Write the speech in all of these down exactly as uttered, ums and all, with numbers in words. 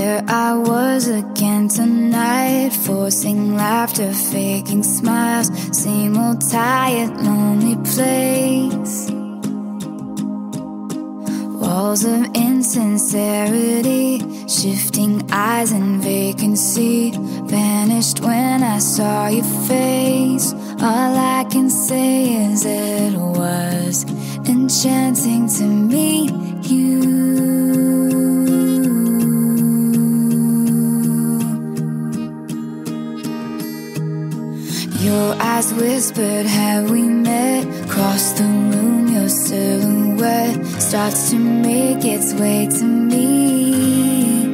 There I was again tonight, forcing laughter, faking smiles. Same old tired, lonely place. Walls of insincerity, shifting eyes and vacancy. Vanished when I saw your face. All I can say is it was enchanting to meet you. Your eyes whispered, have we met? Across the room, your silhouette starts to make its way to me.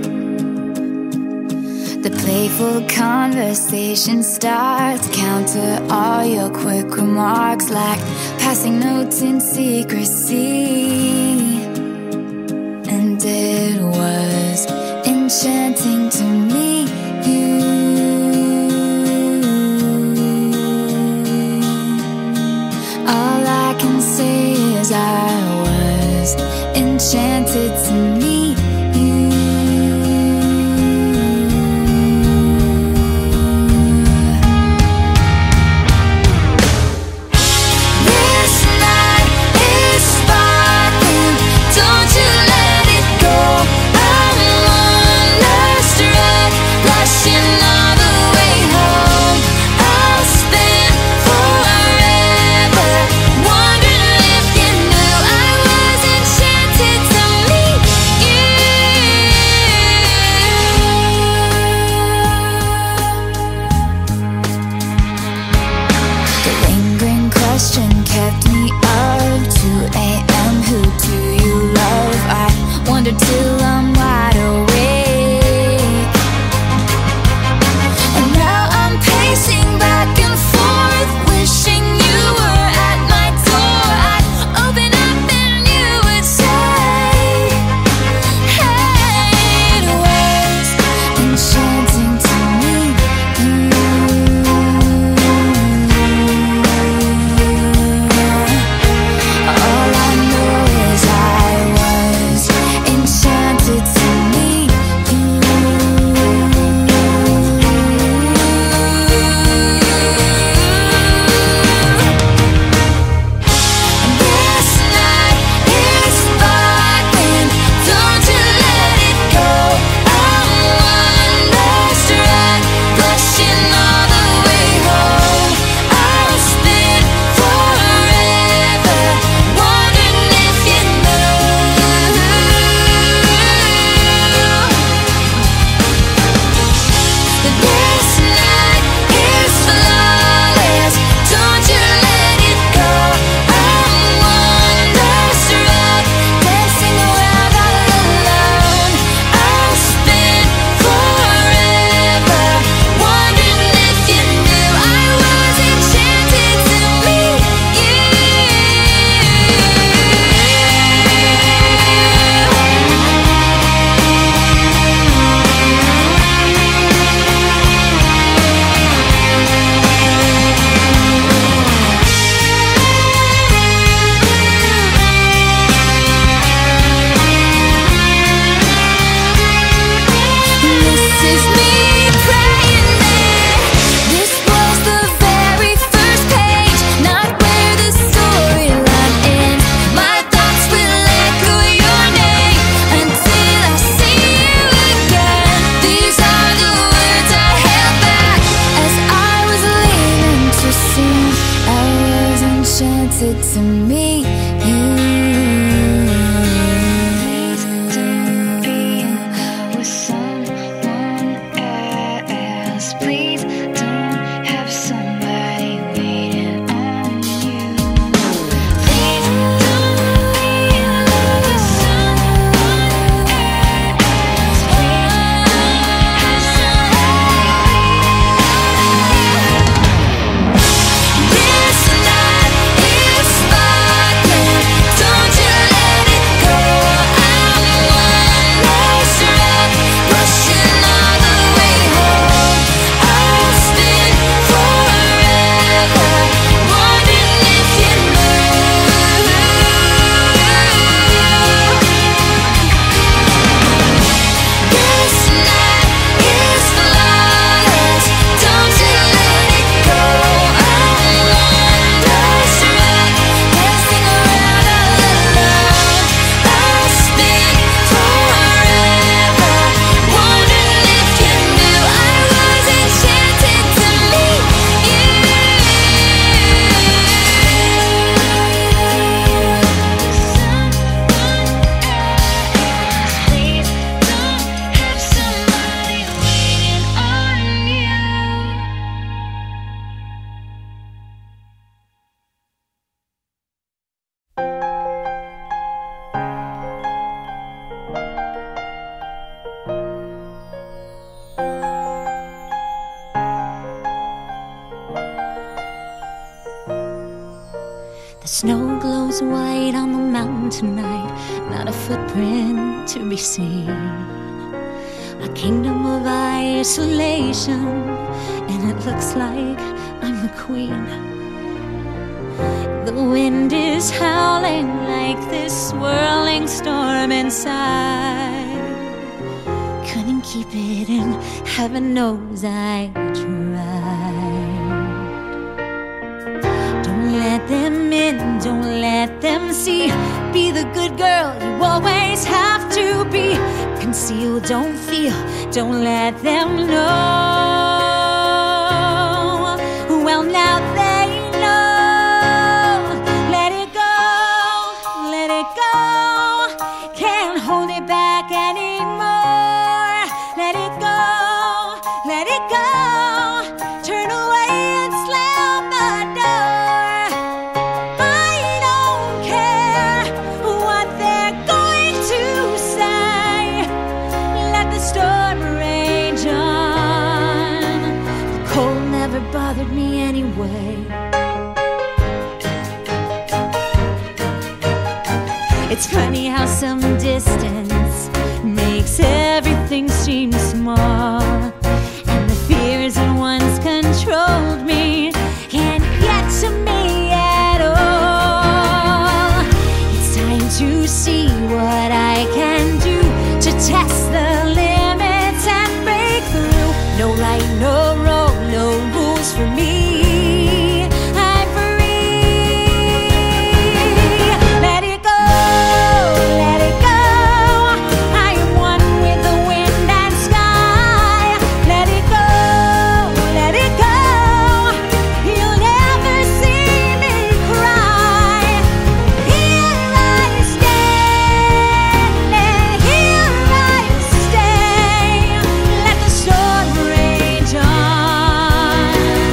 The playful conversation starts, counter all your quick remarks like passing notes in secrecy. And it was enchanting to meet you. I was enchanted to meet you. This night is sparkling, don't you let it go. I'm wonderstruck, blushing all the way home. I'll spend forever wondering if you knew I was enchanted to meet The snow glows white on the mountain tonight, not a footprint to be seen. A kingdom of isolation, and it looks like I'm the queen. The wind is howling like this swirling storm inside. Couldn't keep it in, heaven knows I tried. Don't let them in, don't let them see. Be the good girl you always have to be. Conceal, don't feel, don't let them know. Well, now they know. Let it go, let it go. Can't hold it back anymore. Let it go, let it go. Turn away and slam the door. I don't care what they're going to say. Let the storm rage on. The cold never bothered me anyway. It's funny how some distance makes everything seem small, and the fears that once controlled me can't get to me at all. It's time to see what I can do to test the limits and break through. No right, no wrong, no rules for me. I'm free. Let it go, let it go. I am one with the wind and sky. Let it go, let it go. You'll never see me cry. Here I stand, and here I stay. Let the storm rage on.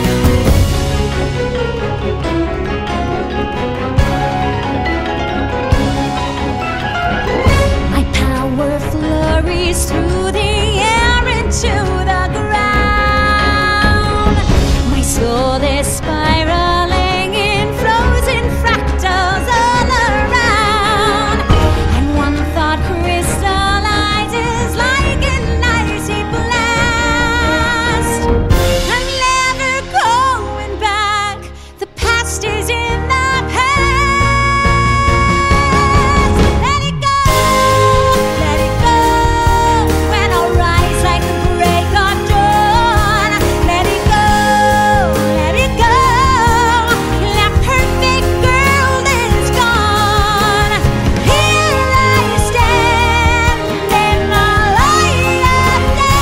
My power flurries through the air into the ground. My soul is spiraling in frozen fractals all around. And one thought crystallizes like an icy blast. I'm never going back. The past is in the past. Let it go, let it go. When I'll rise like the break of dawn. Let it go, let it go. That perfect girl is gone. Here I stand in the light of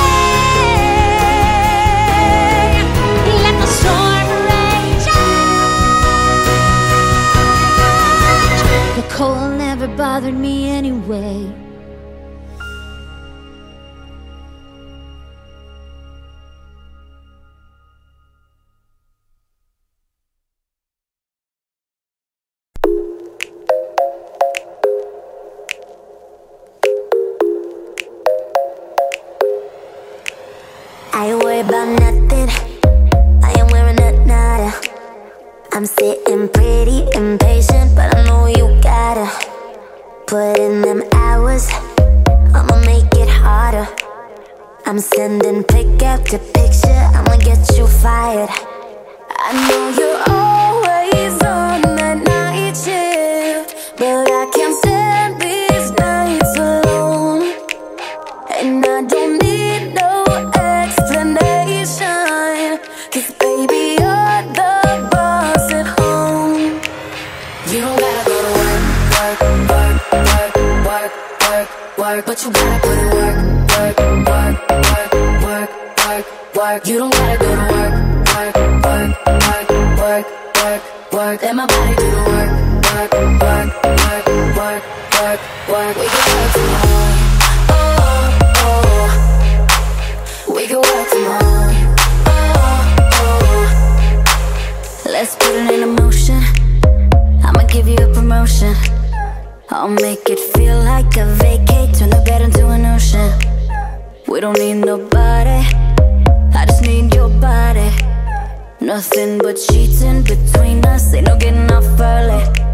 day. Let the storm rage on. The cold never bothered me anyway. I ain't worried about nothing. I am wearing a nada. I'm sitting pretty impatient, but I know you gotta put in them hours. I'ma make it harder. I'm sending pick after picture. I'ma get you fired. I know you're always on that night shift, but I can't stand these nights alone. And I don't need no explanation, 'cause baby, you're the boss at home. You don't gotta go to work, work, work, work, work, work, work, but you gotta put in work, work, work, work, work, work, work. You don't gotta go to work, work, work, work, work, work, work. Let my body do the work, work, work, work, work, work, work. We can work tomorrow. Oh, oh. We can work tomorrow. Oh, oh. Let's put it in motion. I'ma give you a promotion. I'll make it feel like a vacate. Turn the bed into an ocean. We don't need nobody, I just need your body. Nothing but sheets in between us, ain't no getting off early.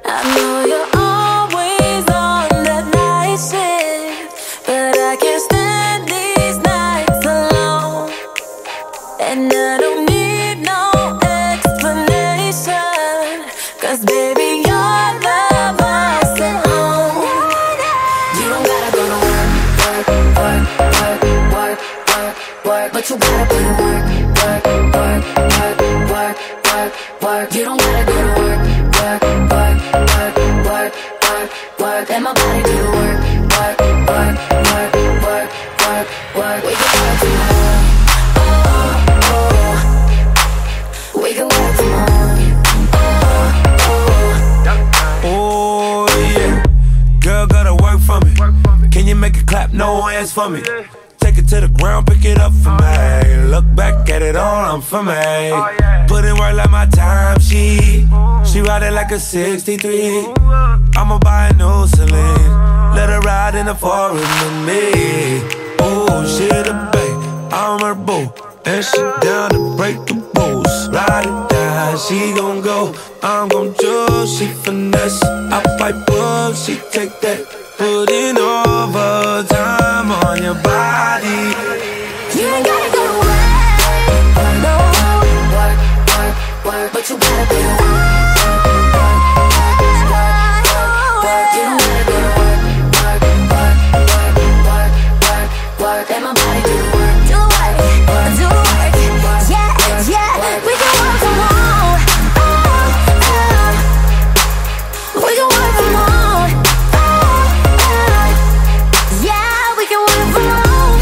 I know you're always on that night shift, but I can't stand these nights alone. And I don't need no explanation, 'cause baby, you're the boss at home. You don't gotta go to work, work, work, work, work, work, work, but you gotta put in work, work, work, work, work, work, work. You don't gotta go to work, work, work, work, work, work, work. Let my body do the work, work, work, work, work, work, work. We can work from home, oh, oh. We can work from home, oh, oh. Oh yeah, girl gotta work for me. Can you make it clap? No hands for me. Take it to the ground, pick it up for me. Look back at it all, I'm for me. Put in work like my time sheet. She ride it like a sixty-three. I'ma buy a new Celine. Let her ride in the forest with me. Oh, she the babe, I'm her boo, and she down to break the rules. Ride it down, she gon' go, I'm gon' choose. She finesse, I pipe up, she take that. Put in overtime on your body. You ain't gotta go to work, no. Work, work, work, but you gotta put in work, work, work, work, work, work. You don't gotta go to work, work, work, work, work, work, work. Let my body do the work, do the work, do the work. Yeah, yeah, we can work from home, oh, oh. We can work from home, oh, oh. Yeah, we can work from home,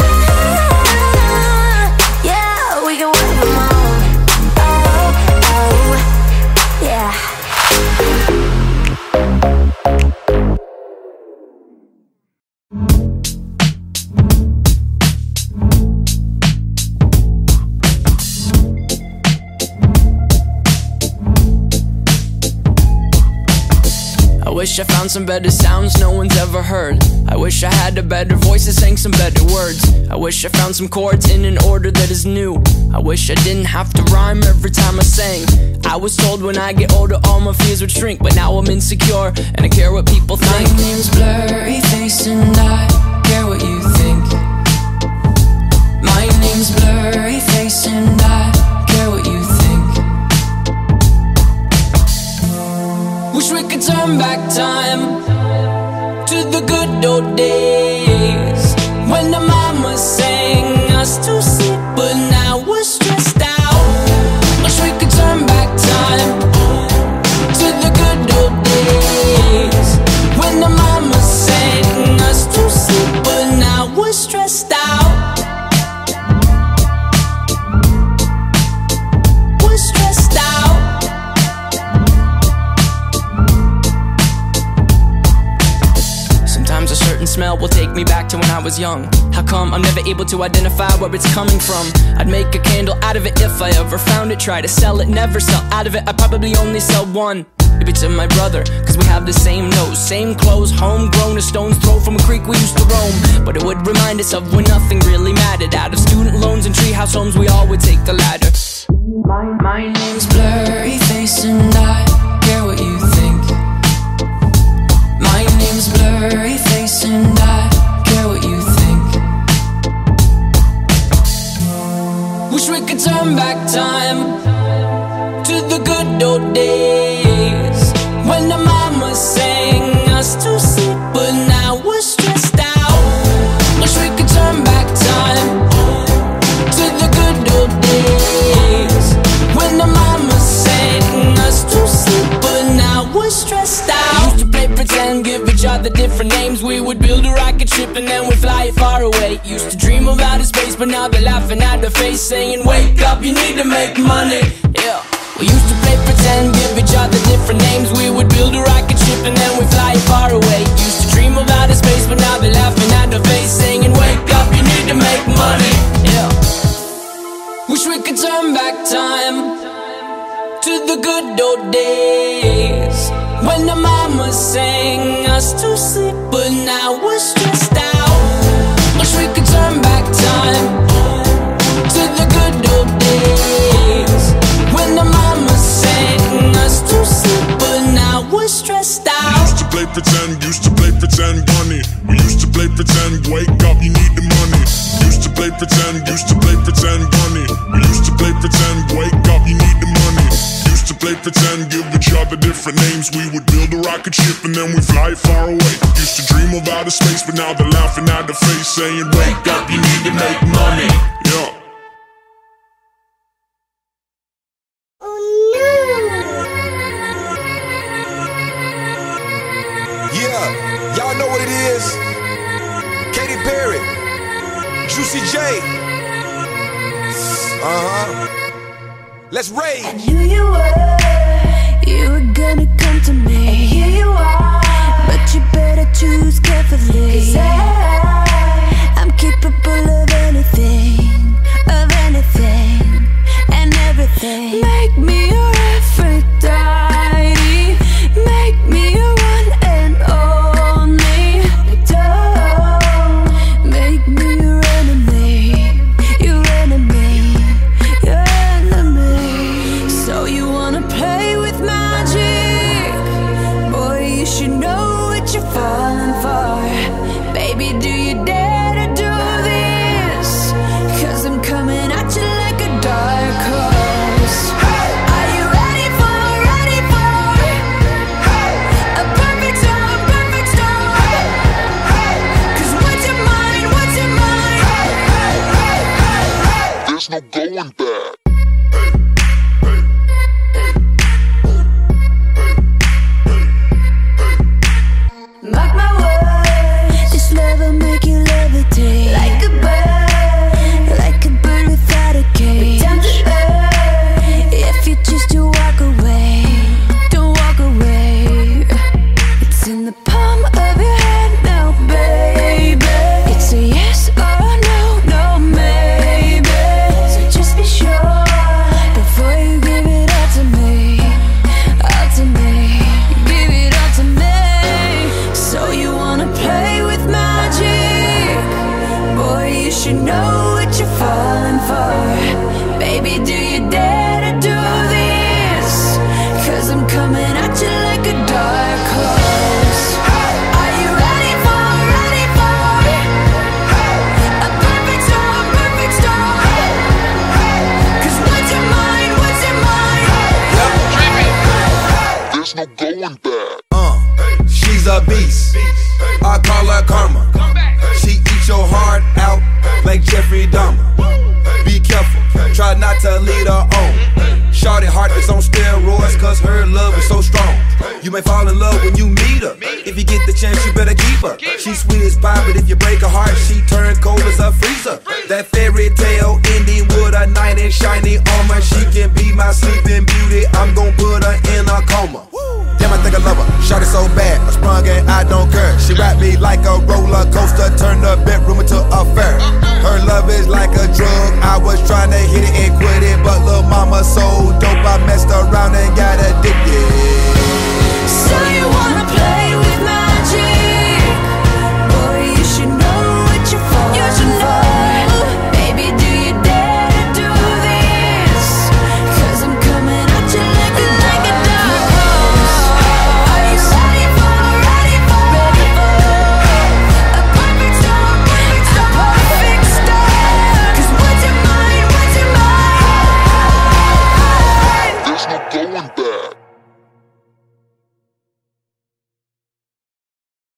oh, yeah, we can work from home, oh, oh, yeah. I wish I found some better sounds no one's ever heard. I wish I had a better voice that sang some better words. I wish I found some chords in an order that is new. I wish I didn't have to rhyme every time I sang. I was told when I get older all my fears would shrink, but now I'm insecure and I care what people think. My name's Blurry Face and I care what you think. My name's Blurry Face and I care what you think. Wish we could turn back time to the good old days when the mama sang us to sleep, but now we're stressed out. Wish we could turn back time to the good old days when the mama sang us to sleep, but now we're stressed out. We're stressed out. Sometimes a certain smell will take me back to when I was young. How come I'm never able to identify where it's coming from? I'd make a candle out of it if I ever found it. Try to sell it, never sell out of it. I'd probably only sell one. Maybe to my brother, cause we have the same nose, same clothes, homegrown, a stone's throw from a creek we used to roam. But it would remind us of when nothing really mattered. Out of student loans and treehouse homes, we all would take the ladder. My, my name's Blurry Face and I care what you think. My name's Blurry Face and I care what you think. Wish we could turn back time to the good old days when the mama sang us to sleep, but now we're stressed out. Wish we could turn back time to the good old days when the mama sang us to sleep, but now we're stressed out. Used to play pretend, give each other different names. We would build a rocket ship and then we'd fly it far away. Used to dream of outer space, but now they're laughing at the face, saying wake up, you need to make money. Yeah. We used to play pretend, give each other different names. We would build a rocket ship and then we'd fly it far away. Used to dream of outer space, but now they're laughing at the face, saying wake up, you need to make money. Yeah. Wish we could turn back time to the good old days when the mama sang us to sleep, but now we're stressed out. Wish we could turn back time to the good old days when the mama sang us to sleep, but now we're pretend, used to play pretend, bunny. We used to play pretend, wake up, you need the money. Used to play pretend, give each other different names. We would build a rocket ship and then we fly far away. Used to dream of outer space, but now they're laughing at the face, saying, wake up, you need to make money. Yeah. Yeah, y'all know what it is. Katy Perry, Juicy J. Uh-huh. Let's rage. I knew you were, you were gonna come to me. And here you are, but you better choose carefully. 'Cause I, I'm capable of anything, of anything, and everything. Make me your Aphrodite, make me your one and only. Don't make me your enemy, your enemy, your enemy. So you wanna play with magic? Boy, you should know what you're falling for. Baby, do you dare to do this? 'Cause I'm coming at you like a dark horse. Are you ready for, ready for a perfect storm, perfect storm? 'Cause what's your mind, what's your mind? There's no going back. Mark my words, this love will make you levitate like a bird, like a bird without a cage. Down to earth, if you choose to walk away, don't walk away. It's in the palm of your hand now, baby. It's a yes or a no, no maybe. So just be sure before you give it all to me, all to me, give it all to me. So you wanna play with magic? Boy, you should know what you're falling for. Baby, do you dare to do this? 'Cause I'm coming at you like a dark horse. Are you ready for, ready for a perfect storm, perfect storm? 'Cause what's your mind, what's your mind? There's no going back. Uh, she's a beast. I call her karma. She eats your heart out like Jeffrey Dahmer. Be careful, try not to lead her on. Shorty heart is on steroids, 'cause her love is so strong. You may fall in love when you meet her. If you get the chance, you better keep her. She's sweet as pie, but if you break her heart, she turn cold as a freezer. That fairy tale ending with a knight in shiny armor. She can be my sleeping beauty. I'm gon' put her in a coma. Damn, I think I love her. Shot it so bad, I sprung and I don't care. She wrapped me like a roller coaster, turned the bedroom into a fair. Her love is like a drug. I was trying to hit it and quit it, but lil' mama so dope, I messed around and got addicted. So you wanna play with magic? Boy, you should know what you're falling for. Baby, do you dare to do this? 'Cause I'm coming at you like a, like a dark horse. Are you ready for, ready for, ready for a perfect storm, perfect storm, perfect storm? 'Cause what's your mind, what's your mind? There's no going back.